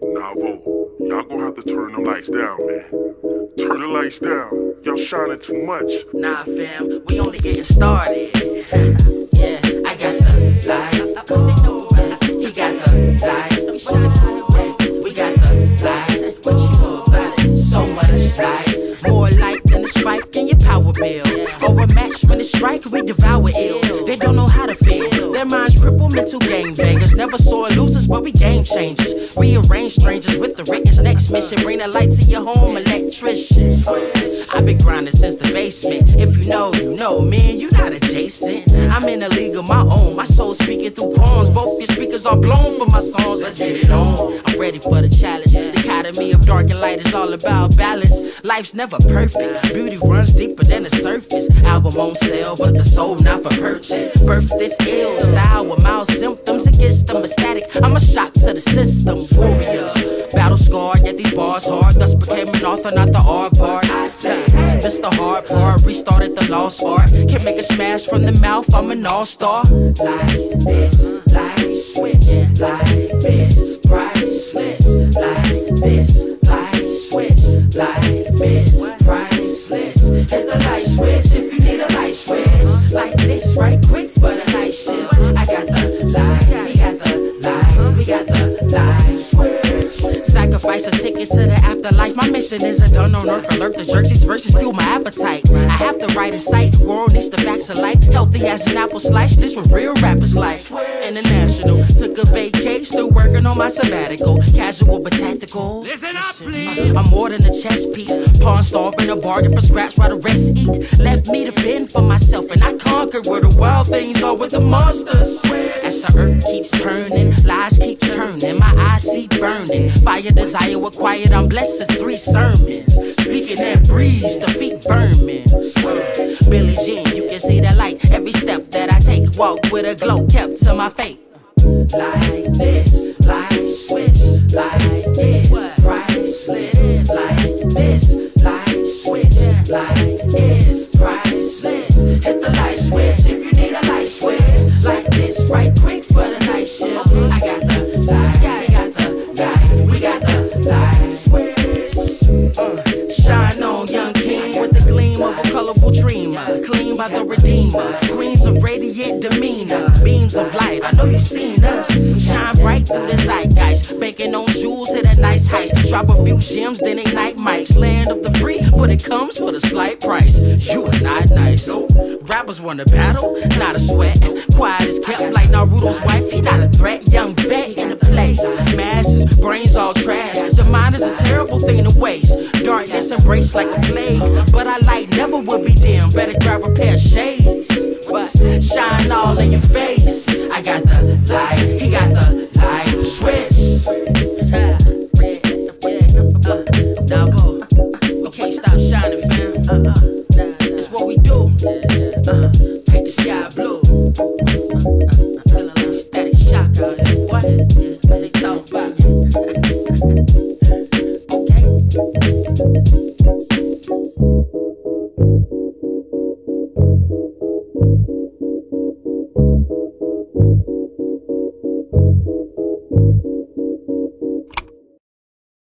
Navo, y'all gonna have to turn them lights down, man. Turn the lights down. Y'all shining too much. Nah, fam, we only getting started. Yeah, I got the light. He got the light. We got the light. What you know about it? So much light. More light than a spike in your power bill. Or a match when it strike, we devour ill. They don't know how to feel. Their minds crippled, mental gangbangers. Never saw losers, but we game changers. Rearrange strangers with the Rickens. Next mission, bring the light to your home, electrician. I've been grinding since the basement. If you know, you know, man, you not adjacent. I'm in a league of my own. My soul speaking through poems. Both your speakers are blown for my songs. Let's get it on. I'm ready for the challenge. The academy of dark and light is all about balance. Life's never perfect. Beauty runs deeper than the surface. Album on sale, but the soul not for purchase. Birth this ill style with mild symptoms against them ecstatic. I'm a shock to the system. Warrior, battle scarred, yet these bars hard. Thus became an author, not the art part. This the hard part. Restarted the lost art. Can make a smash from the mouth. I'm an all-star. Like this, light switch. Life is priceless. Like this, light switch. Life is priceless. Hit the light switch if you need a light switch. Like this, right quick for the night shift. I got the light, we got the light, we got the light switch. Sacrifice a ticket to the afterlife. My mission isn't done on earth. Alert the jerks, these verses fuel my appetite. I have the right insight. World needs the facts of life. Healthy as an apple slice. This what real rappers like. International, took a vacation, still working on my sabbatical. Casual but tactical. Listen up, please. I'm more than a chess piece. Pawn starving a bargain for scraps while the rest eat. Left me to fend for myself, and I conquered where the wild things are with the monsters. As the earth keeps turning, lies keep turning. My eyes see burning. Fire desire with quiet, I'm blessed as 3 sermons. Speaking that breeze, the feet vermin. Billie Jean, you can see the light. Every step that I take, walk with a glow kept to my fate. Like this, light switch. Life is priceless. Like this, light switch. Life is priceless. Hit the light switch if you need a light switch. Like this, right quick for the night shift. I got the light, we got the light, we got the light switch. Shine on, young king, with the gleam of a colorful dreamer. Clean by the redeemer, queens of radiant demeanor. Beams of light, I know you've seen us. Shine bright through the zeitgeist. Baking on jewels, hit a nice heist. Drop a few gems, then ignite mics. Land of the free, but it comes with a slight price. You are not nice. Rappers wanna battle, not a sweat. Quiet is kept like Naruto's wife. He not a threat, young vet in the place. Masses, brains all trash. The mind is a terrible thing to waste. Darkness embraced like a plague. But our light never will be dim. Better grab a pair of shades. But shine all in your face. I got the light, he got the light switch. Navo, we can't stop shining, fam. It's what we do.